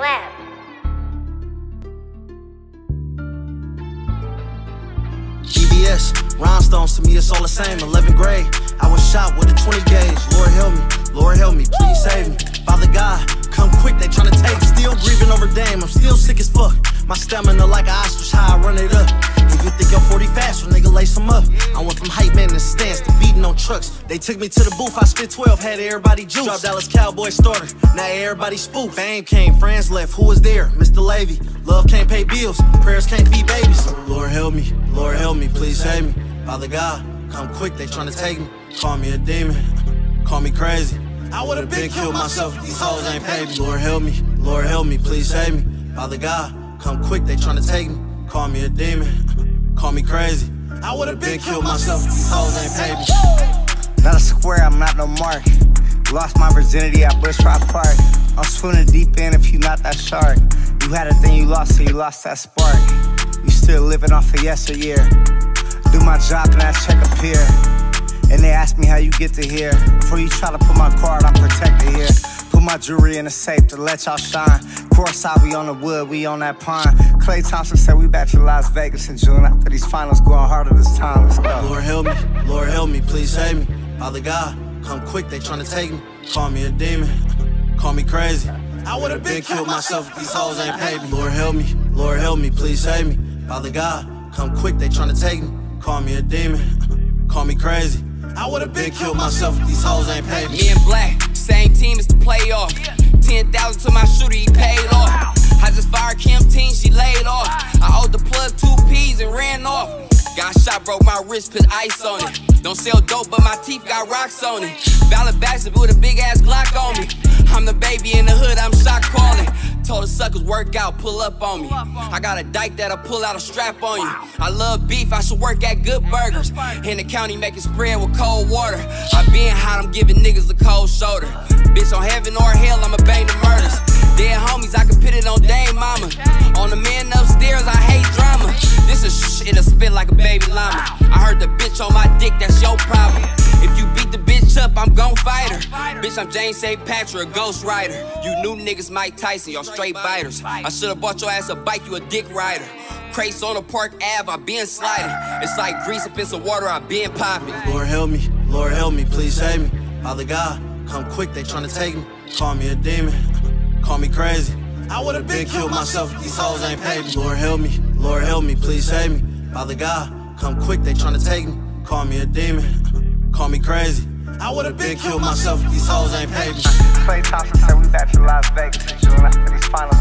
Slap. GBS, rhinestones to me it's all the same. 11th grade, I was shot with a 20 gauge. Lord help me, please save me. Father God, come quick, they tryna take. Still grieving over Dame, I'm still sick as fuck. My stamina like an ostrich, how I run it up. If you think I'm 40 fast, well, nigga, lace them up. I went from hype man in the stands to beating on trucks. They took me to the booth, I spit 12, had everybody juice. Drop Dallas Cowboy starter, now everybody spoof. Fame came, friends left, who was there? Mr. Levy. Love can't pay bills, prayers can't feed babies. Lord help me, please save me. Father God, come quick, they tryna take me. Call me a demon, call me crazy. I would've been killed myself if these hoes ain't paid me. Lord help me, please save me. Father God, come quick, they tryna take me. Call me a demon, call me crazy. I would've been killed myself if these hoes ain't paid me. Not a square, I'm not no mark. Lost my virginity at Bush Rock Park. I'm swimming deep in if you not that shark. You had a thing you lost, so you lost that spark. You still living off of yesteryear. Do my job and that check appear. And they ask me how you get to here. Before you try to put my card, I'm protected here. Put my jewelry in the safe to let y'all shine. Courtside, we on the wood, we on that pond. Klay Thompson said we back to Las Vegas in June. After these finals going harder this time, let's go. Lord help me, please save me. Father God, come quick, they tryna take me. Call me a demon, call me crazy. I would've been killed myself if these hoes ain't paid me. Lord help me, please save me. Father God, come quick, they tryna take me. Call me a demon, call me crazy. I would've been killed myself if these hoes ain't paid me. Me and Black, same team as the playoff. 10,000 to my shooter, he paid off. I just fired Kim Teen, she laid off. I owed the plug 2 P's and ran off. Got shot, broke my wrist, put ice on it. Don't sell dope, but my teeth got rocks on it. Valid bastard with a big ass Glock on me. I'm the baby in the hood, I'm shot calling. Told the suckers work out, pull up on me. I got a dyke that'll pull out a strap on you. I love beef, I should work at Good Burgers. In the county making spread with cold water. I been hot, I'm giving niggas a cold shoulder. Bitch on heaven or hell, I'ma bang the murders. Dead homies, I can pit it on Dame Mama. On the man upstairs, I hate drama. This is it'll spit like a baby llama. I heard the bitch on my dick, that's your problem. If you beat the bitch up, I'm gon' fight her. Bitch, I'm James St. Patrick, a ghost rider. You new niggas Mike Tyson, y'all straight biters. I should've bought your ass a bike, you a dick rider. Crates on the Park Ave, I been sliding. It's like grease up in some water, I been popping. Lord help me, please save me. Father God, come quick, they tryna take me. Call me a demon, call me crazy. I would've been killed myself if these hoes ain't paid me. Lord help me, please save me. Father God, come quick, they tryna take me. Call me a demon, call me crazy. I would've been killed myself if these hoes ain't paid me. Klay Thompson said we back to Las Vegas in June. After these finals